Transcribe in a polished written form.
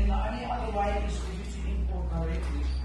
na ano yung other wire is for you to import directly.